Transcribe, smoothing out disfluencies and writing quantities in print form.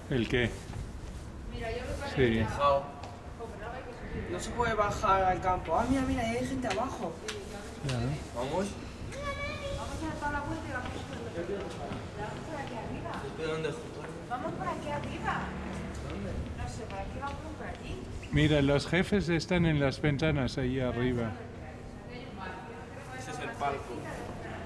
¿El qué? Mira, yo lo que Sí. Dejado. No se puede bajar al campo. Ah, mira, mira, ahí hay gente abajo. Claro. Vamos. vamos a dar la vuelta y vamos por aquí arriba. ¿De dónde jugar? Vamos por aquí arriba. ¿Dónde? No sé, por aquí vamos por aquí. Mira, los jefes están en las ventanas ahí arriba. Ese es el palco.